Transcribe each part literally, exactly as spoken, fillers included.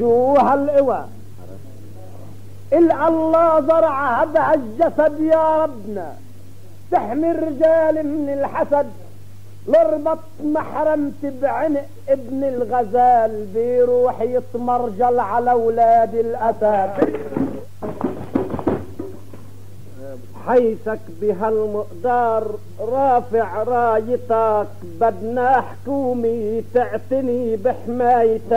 شو هالقوى اللي الله زرعها بهالجسد يا ربنا تحمي الرجال من الحسد. لربط محرمت بعنق ابن الغزال بيروح يتمرجل على اولاد الاسد. حيثك بهالمقدار رافع رايتك بدنا حكومي تعتني بحمايتك.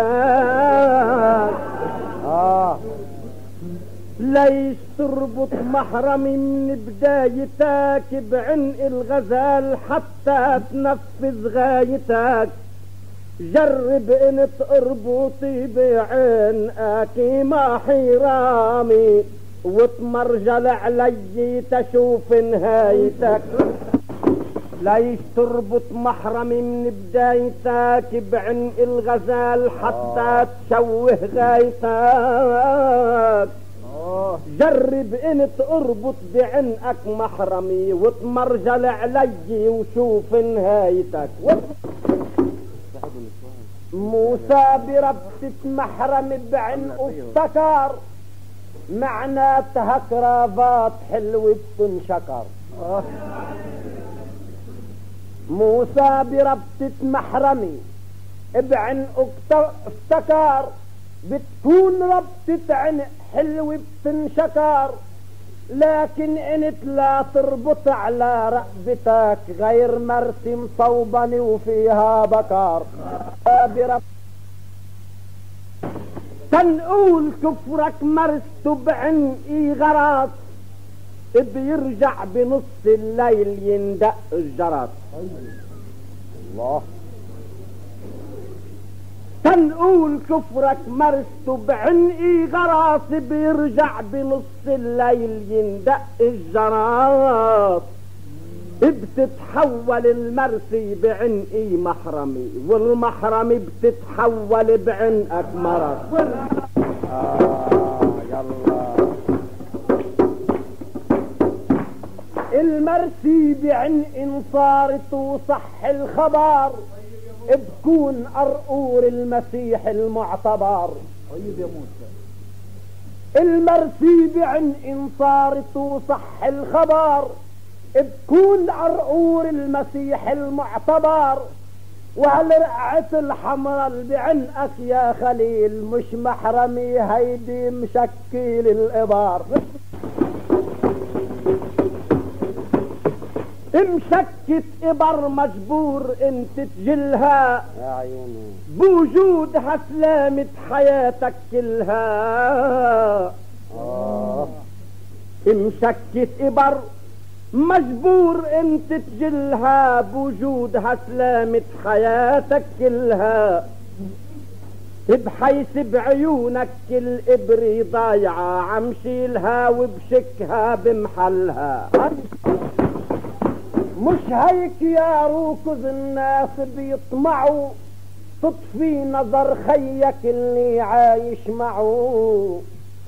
آه. ليش تربط محرمي من بدايتك بعنق الغزال حتى تنفذ غايتك؟ جرب ان تربطي بعنقك ما حرامي وتمرجل علي تشوف نهايتك. ليش تربط محرمي من بدايتك بعنق الغزال حتى تشوه غايتك؟ جرب ان تربط بعنقك محرمي وتمرجل علي وشوف نهايتك. موسى بربطة محرم بعنقه افتكر معناتها كرافات حلوة بتنشكر. موسى بربطة محرمي بعنقه افتكر بتكون ربطة عنق حلوة بتنشكر، لكن انت لا تربط على رقبتك غير مرسي مصوبني وفيها بكار. برب تنقول كفرك مرسته بعنقي غراس بيرجع بنص الليل يندق الجرس. الله. تنقول كفرك مرسته بعنقي غراس بيرجع بنص الليل يندق الجراس. بتتحول المرسي بعنقي محرمي والمحرمي بتتحول بعنقك مرض. آه يلا. المرسي بعنق صارت وصح الخبر بكون قرقور المسيح المعتبر. طيب يا موسى. المرسي بعنق صارت وصح الخبر بكون قرقور المسيح المعتبر. وهالرقعة الحمراء اللي بعنقك يا خليل مش محرمي هيدي مشكل الإبار. مشكت إبر مجبور انت تجلها يا عيوني بوجودها سلامة حياتك كلها. آه. مشكت إبر مجبور انت تجلها بوجودها سلامة حياتك كلها، بحيث بعيونك الإبري ضايعة عم شيلها وبشكها بمحلها. مش هيك يا روكز الناس بيطمعوا تطفي نظر خيك اللي عايش معه.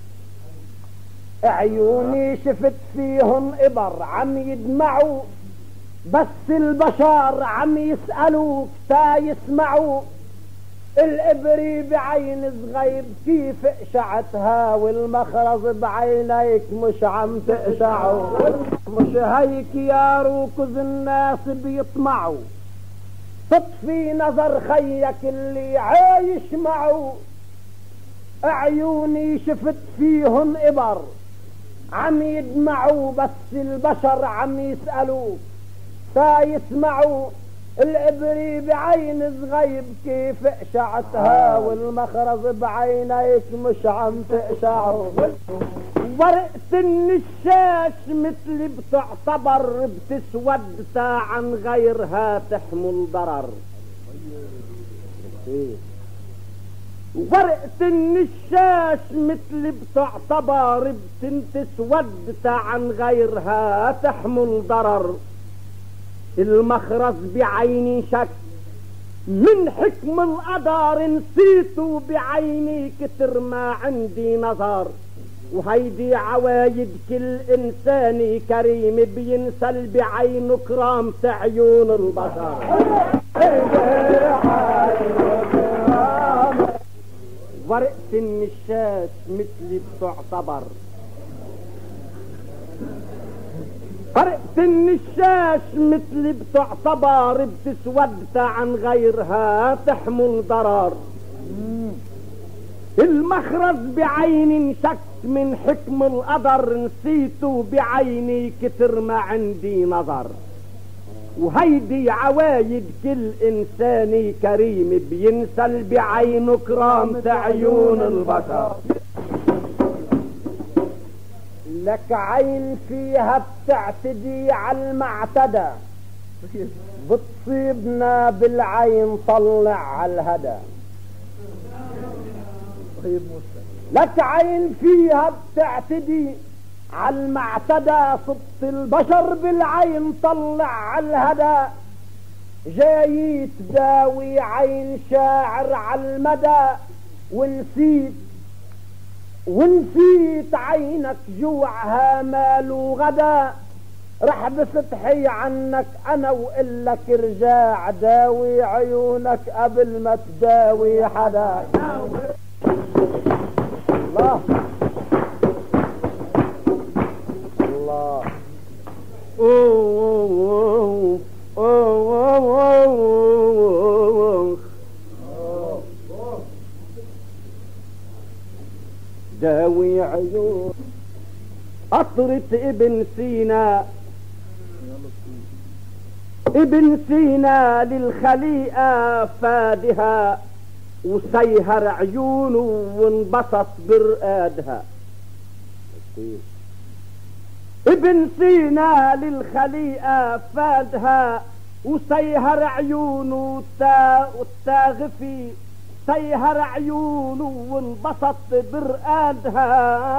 عيوني شفت فيهم إبر عم يدمعوا بس البشر عم يسألوك تا يسمعوا. الإبري بعين صغير كيف قشعتها والمخرز بعينيك مش عم تقشعوا. مش هيك يا روكز الناس بيطمعوا تطفي نظر خيك اللي عايش معه. عيوني شفت فيهم إبر عم يدمعوا بس البشر عم يسألوك تا يسمعوا. الإبري بعين صغيب كيف قشعتها والمخرز بعينيك مش عم تقشعوا. ورقة النشاش مثل بتعتبر بتسود عن غيرها تحمل ضرر. ورقة النشاش مثل بتعتبر بتسود عن غيرها تحمل ضرر. المخرز بعيني شك من حكم القدر نسيته بعيني كتر ما عندي نظر. وهيدي عوايد كل انساني كريم بينسل بعينه كرامة عيون البشر. ورقة النشاش مثلي بتعتبر، ورقة النشاش مثلي بتعتبر، بتسود عن غيرها تحمل ضرر. المخرج بعين شك من حكم القدر، نسيته بعيني كتر ما عندي نظر. وهيدي عوايد كل انسان كريم، بينسل بعينه كرامة عيون البشر. لك عين فيها بتعتدي على المعتدى، بتصيبنا بالعين طلع على الهدى. لك عين فيها بتعتدي على المعتدى، صبت البشر بالعين طلع على الهدى. جاي تداوي عين شاعر على المدى، ونسيت ونسيت عينك جوعها مال وغدا. رح بستحي عنك انا وقلك رجاع، داوي عيونك قبل ما تداوي حدا. الله الله أوه أوه أوه. داوي عيون قطرة ابن سينا، ابن سينا للخليقة فادها، وسيهر عيونه وانبسط برقادها. ابن سينا للخليقة فادها، وسيهر عيونه والتاغفي سيهر عيونه وانبسط برقادها.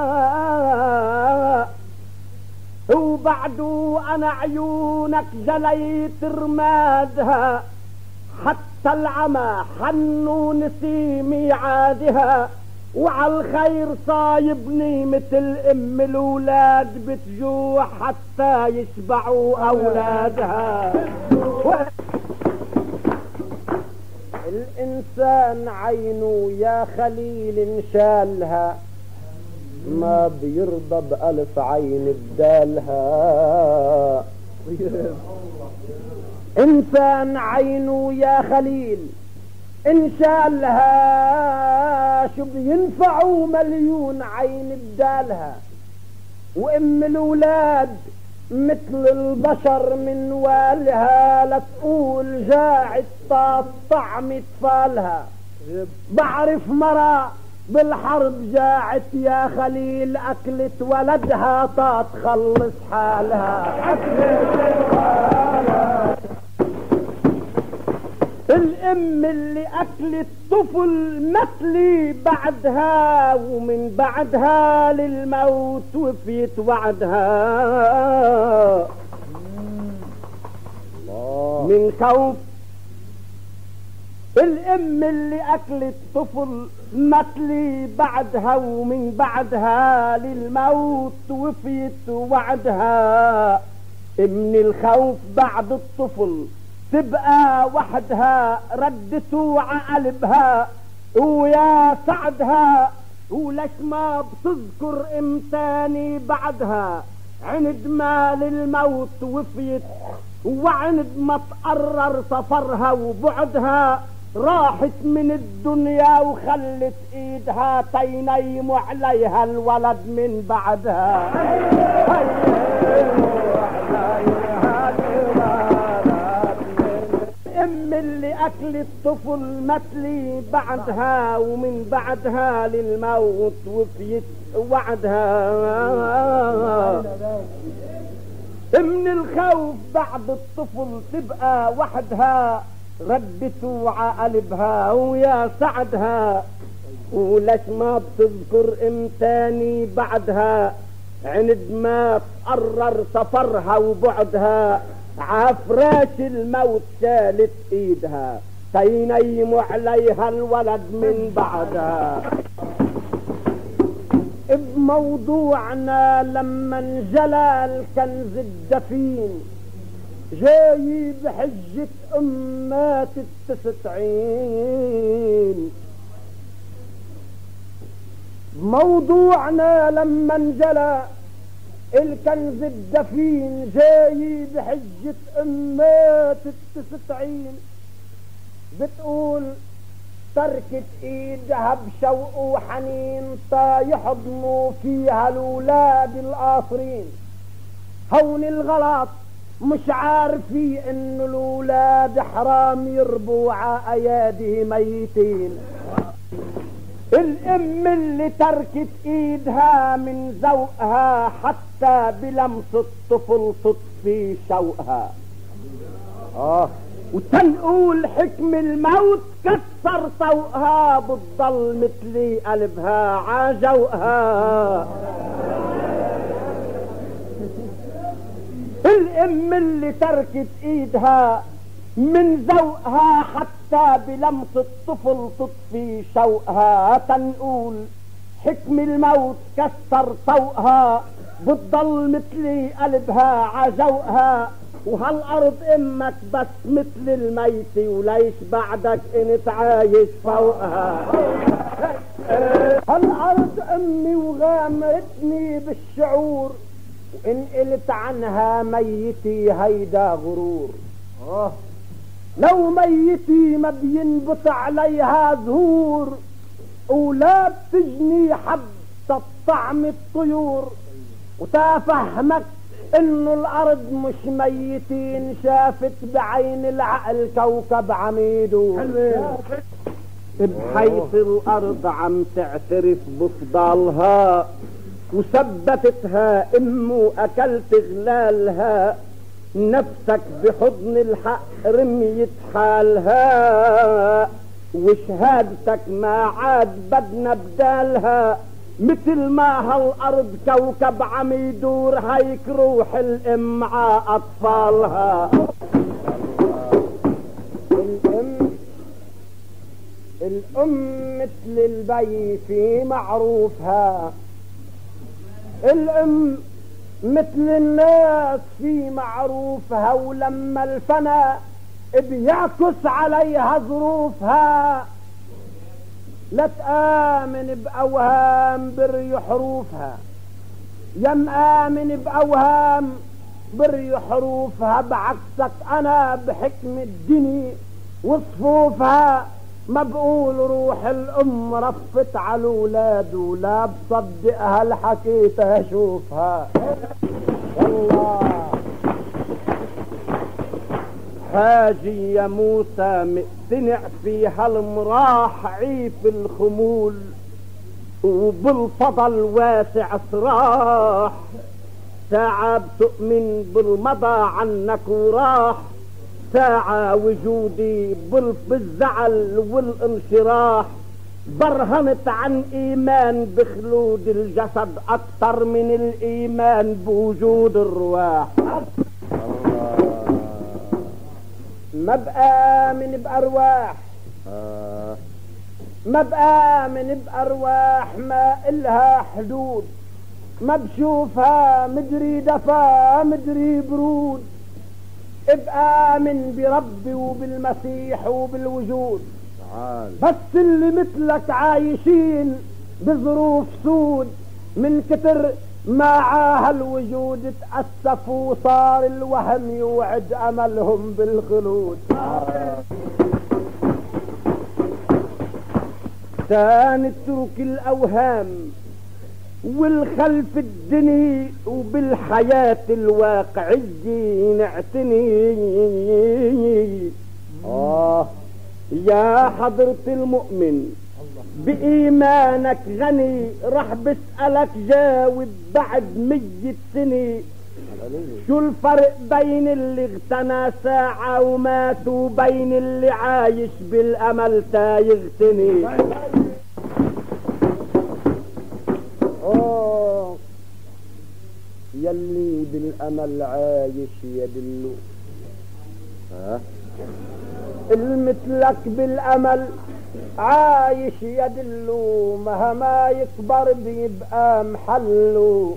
وبعده انا عيونك جليت رمادها، حتى العمى حنو نسي ميعادها. وعالخير صايبني مثل ام الولاد، بتجوع حتى يشبعوا اولادها. الانسان عينه يا خليل انشالها، ما بيرضى بألف عين بدالها. انسان عينه يا خليل انشالها، شو بينفعوا مليون عين بدالها. وام الولاد مثل البشر من والها، لا تقول جاعت طعم اطفالها. بعرف مرة بالحرب جاعت يا خليل، اكلت ولدها طا تخلص حالها. الام اللي اكلت طفل مثلي بعدها، ومن بعدها للموت وفيت وعدها. من خوف الام اللي اكلت طفل مثلي بعدها، ومن بعدها للموت وفيت وعدها. من الخوف بعد الطفل تبقى وحدها، ردته عقلبها ويا سعدها. ولش ما بتذكر امتاني بعدها، عند ما للموت وفيت، وعند ما تقرر سفرها وبعدها. راحت من الدنيا وخلت ايدها تينيم عليها الولد من بعدها. ام اللي اكلت طفل مثلي بعدها، ومن بعدها للموت وفيت وعدها. من الخوف بعد الطفل تبقى وحدها، ردته عقلبها ويا سعدها. ولش ما بتذكر امتاني بعدها، عند ما تقرر سفرها وبعدها. عفراش الموت شالت ايدها تينيم عليها الولد من بعدها. بموضوعنا لما انجلى الكنز الدفين، جاي بحجة امات التسعين. موضوعنا لما انجلى الكنز الدفين جاي بحجة امات التسعين، بتقول تركت ايدها بشوق وحنين تا يحضنوا فيها الاولاد القاصرين. هون الغلط مش عارفي انه الاولاد حرام يربوا ع اياده ميتين. الام اللي تركت ايدها من ذوقها حتى بلمس الطفل تطفي شوقها. اه وتنقول حكم الموت كسر طوقها، بتضل مثلي قلبها عجوقها. الام اللي تركت ايدها من ذوقها حتى بلمس الطفل تطفي شوقها، تنقول حكم الموت كسر طوقها، بتضل مثلي قلبها عجوقها. وهالارض امك بس مثل الميت، وليش بعدك انت عايش فوقها. هالارض امي وغامرتني بالشعور، وان قلت عنها ميتي هيدا غرور. اه لو ميتي ما بينبت عليها زهور، ولا بتجني حبة طعم الطيور. وتفهمك انه الارض مش ميتين، شافت بعين العقل كوكب عميدو، بحيث الارض عم تعترف بفضالها، وثبتتها امه اكلت غلالها. نفسك بحضن الحق رميت حالها، وشهادتك ما عاد بدنا بدالها. مثل ما هالارض كوكب عم يدور، هيك روح الام ع اطفالها. الام الام مثل البي في معروفها، الام مثل الناس في معروفها. ولما الفنا بيعكس عليها ظروفها، لا تآمن بأوهام بري حروفها. يا مآمن بأوهام بري حروفها، بعكسك أنا بحكم الدنيا وصفوفها. ما بقول روح الأم رفت على الولاد، ولا بصدقها الحكيت أشوفها. والله حاجي يا موسى مقتنع في هالمراح عيف الخمول، وبالفضل واسع صراح. ساعة بتؤمن بالمضى عنك وراح، ساعة وجودي بالزعل والانشراح. برهنت عن ايمان بخلود الجسد اكثر من الايمان بوجود الرواح. ما بآمن بأرواح، ما بآمن بأرواح ما إلها حدود. ما بشوفها مدري دفا مدري برود. بآمن بربي وبالمسيح وبالوجود. بس اللي مثلك عايشين بظروف سود، من كتر ما عاها الوجود تأسفوا، صار الوهم يوعد أملهم بالخلود. تاني اترك الأوهام والخلف الدني، وبالحياة الواقعية نعتني. آه يا حضرة المؤمن بإيمانك غني، رح بسألك جاوب بعد مية سنة. شو الفرق بين اللي اغتنى ساعة ومات، وبين اللي عايش بالأمل تا يغتني؟ أوه يلي بالأمل عايش يدلو، ها المثلك بالأمل عايش يدلو، مهما يكبر بيبقى محلو.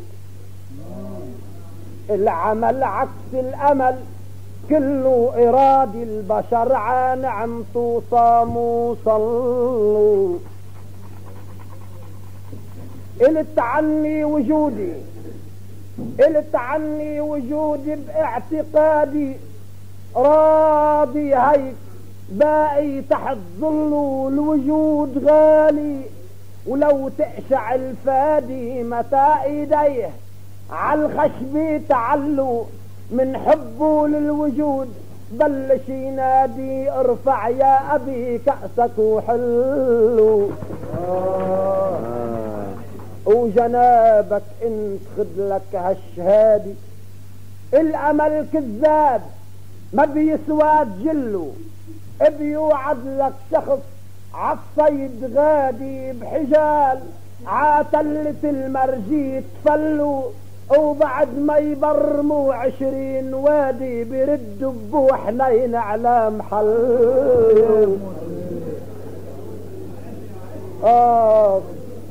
العمل عكس الأمل كله إرادي البشر، عن عمتو صاموا صلوا. قلت عني وجودي قلت عني وجودي باعتقادي راضي هيك باقي تحت ظله الوجود غالي ولو تقشع الفادي متى ايديه عالخشبة تعلو من حبه للوجود بلش ينادي ارفع يا ابي كأسك وحلو آه. وجنابك انت خدلك هالشهادي الامل كذاب ما بيسواد جله بيوعد لك شخص عالصيد غادي بحجال عاتلة المرجي تفلوا وبعد ما يبرموا عشرين وادي بيردوا بو حنين على محل. آه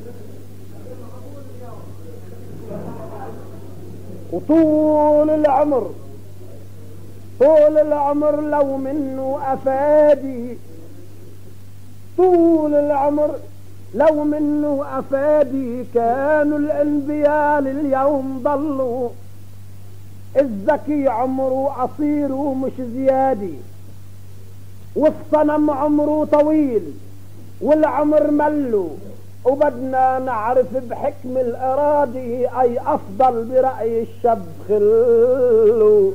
وطول العمر طول العمر لو منه أفادي طول العمر لو منه أفادي كانوا الأنبياء لليوم ضلوا الذكي عمره قصير ومش زيادي والصنم عمره طويل والعمر ملو وبدنا نعرف بحكم الإرادي أي أفضل برأي الشاب خلو.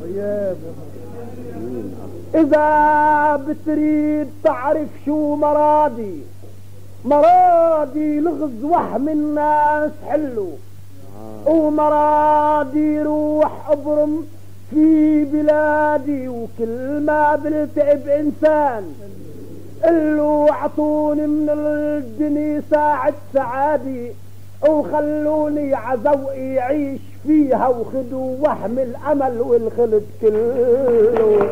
إذا بتريد تعرف شو مرادي مرادي لغز وهم الناس حلو ومرادي روح أبرم في بلادي وكل ما بلتقي بإنسان قلوا عطوني من الدنيا ساعة سعادي وخلوني عزوقي يعيش فيها وخدوا وهم الأمل والخلد كله.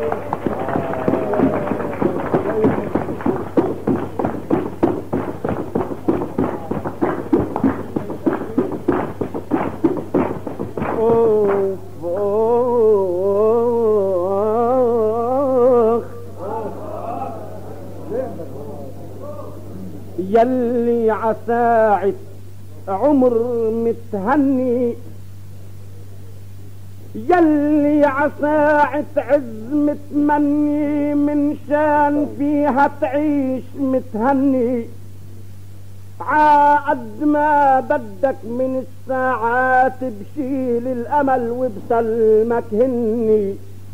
يلي عساعد عمر متهني يلي عساعد عز متمني من شان فيها تعيش متهني عقد ما بدك من الساعات بشيل الامل وبسلمك هني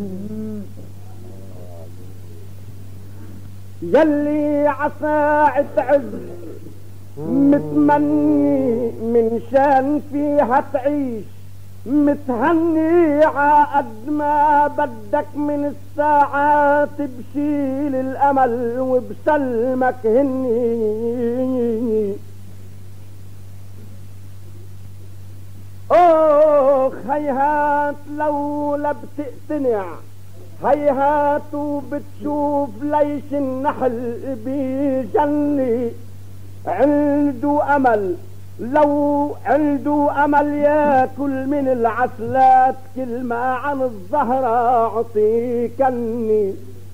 يلي عساعد عز متمني من شان فيها تعيش متهني عقد ما بدك من الساعات بشيل الامل وبسلمك هني. اوخ هيهات لولا بتقتنع هيهات وبتشوف ليش النحل بيجني عنده امل لو عنده امل ياكل من العسلات كل ما عن الزهرة عطيكني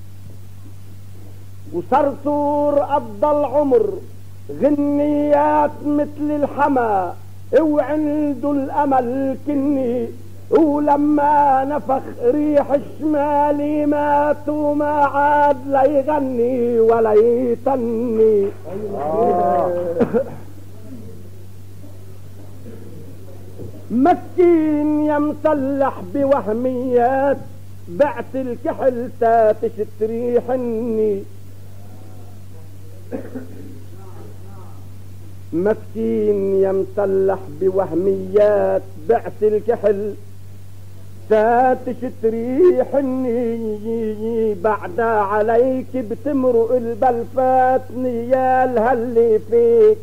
وصرصور قضى العمر غنيات مثل الحما وعنده الامل كني ولما نفخ ريح الشمالي مات وما عاد لا يغني ولا يتني. مسكين يا مسلح بوهميات بعت الكحل تشتري حني مسكين يا مسلح بوهميات بعت الكحل تشتري حني بعدها عليك بتمرق البلفات نيال هاللي فيك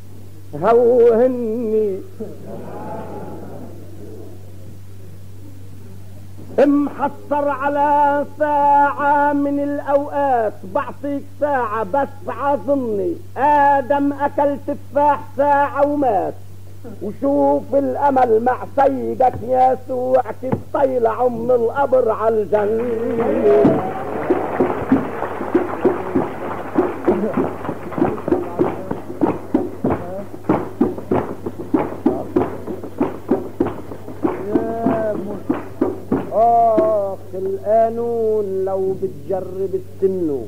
هوهني محصر على ساعة من الأوقات بعطيك ساعة بس عظمني آدم أكل تفاح ساعة ومات وشوف الأمل مع سيدك يسوع كيف طيلعوا من القبر على الجنة. القانون لو بتجرب السنو،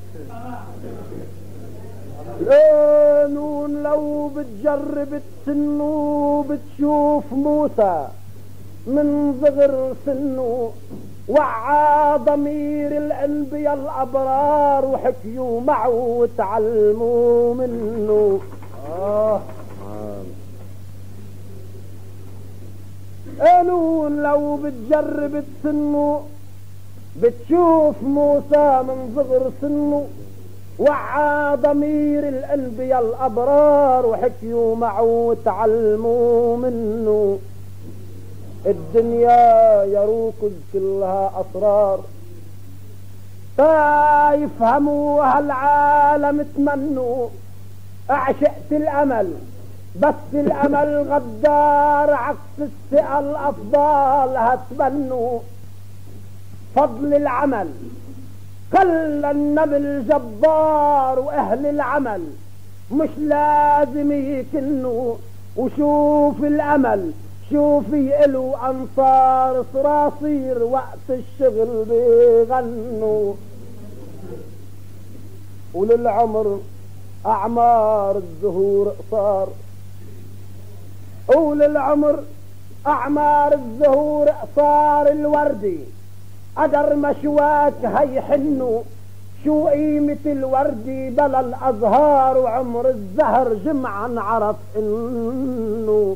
القانون لو بتجرب السنو بتشوف موسى من صغر سنه وعى ضمير الانبياء الابرار وحكيوا معه وتعلموا منه. آه. قانون لو بتجرب سنه بتشوف موسى من صغر سنه وعى ضمير الانبياء الابرار وحكيوا معه وتعلموا منه. الدنيا يا روكز كلها اسرار تا يفهموا هالعالم تمنوا. اعشقت الامل بس الامل غدار عكس الثقة الافضال هتبنوا. فضل العمل خلى النبل جبار واهل العمل مش لازم يكنوا. وشوف الامل شوفي إلو أنصار صراصير وقت الشغل بيغنوا. وللعمر أعمار الزهور قصار، وللعمر أعمار الزهور قصار. الوردي قدر مشواك هيحنوا. شو قيمة الوردي بلا الأزهار وعمر الزهر جمعا عرف إنه.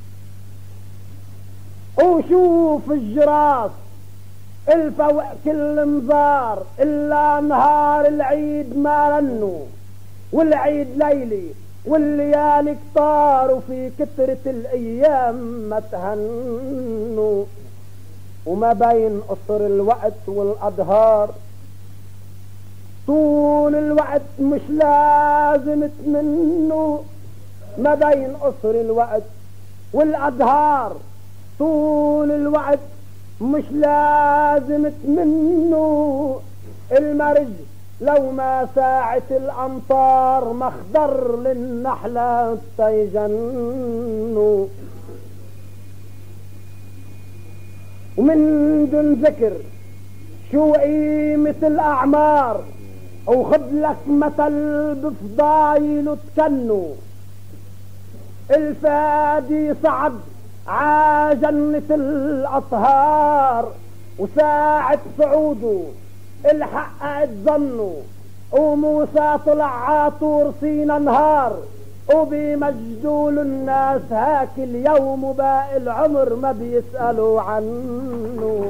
وشوف الجراس الفوق كل مزار إلا نهار العيد ما رنوا. والعيد ليلي والليالي كتار وفي كترة الأيام ما تهنوا. وما بين قصر الوقت والأدهار طول الوقت مش لازم تمنوا. ما بين قصر الوقت والأدهار طول الوقت مش لازم تمنوا. المرج لو ما ساعت الامطار مخضر للنحلة تيجنوا. ومن دون ذكر شو قيمة الاعمار وخد لك مثل بفضايله تكنوا. الفادي صعد عجنة الأطهار وساعة صعوده الحق ظنوا. وموسى طلع عطور سينا نهار وبمجدول الناس هاك اليوم وباقي العمر ما بيسألوا عنه.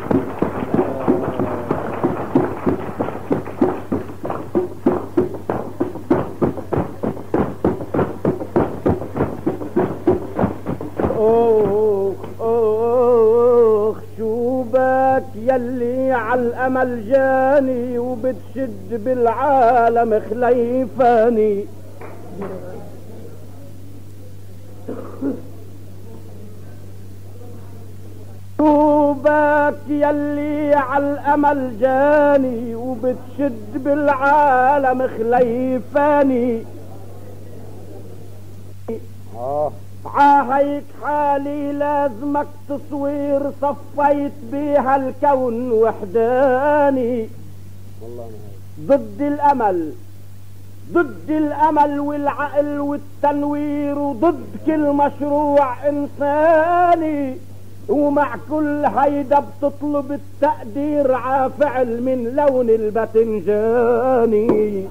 اوخ اوخ شو باك يلي عالامل جاني وبتشد بالعالم خليفاني. شو باك يلي عالامل جاني وبتشد بالعالم خليفاني. اه عاهيك حالي لازمك تصوير صفيت بيها الكون وحداني. ضد الامل ضد الامل والعقل والتنوير وضد كل مشروع انساني. ومع كل هيدا بتطلب التقدير عافعل من لون الباذنجاني.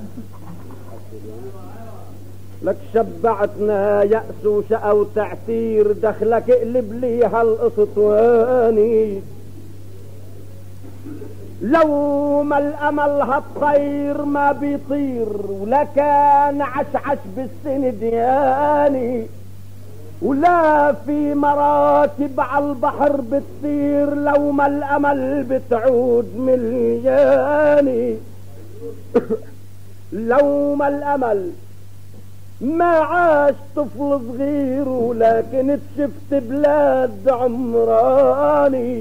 لك شبعتنا يأس وشقى وتعتير دخلك اقلب لي هالقسطواني. لو ما الامل هالطير ما بيطير ولا كان عشعش بالسندياني. ولا في مراكب عالبحر بتطير لو ما الامل بتعود ملياني. لو ما الامل ما عاش طفل صغير ولكن شفت بلاد عمراني.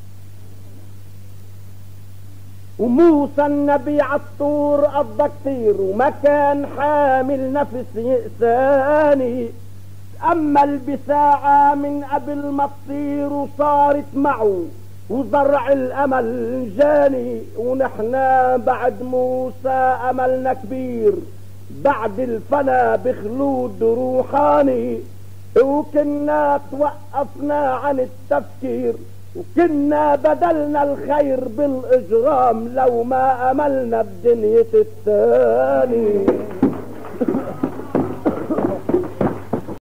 وموسى النبي عالطور قضى كتير وما كان حامل نفس يأساني. أما البساعة من قبل ما تطير وصارت معه وزرع الامل جاني، ونحنا بعد موسى املنا كبير، بعد الفنا بخلود روحاني، وكنا توقفنا عن التفكير، وكنا بدلنا الخير بالاجرام، لو ما املنا بدنيا التاني.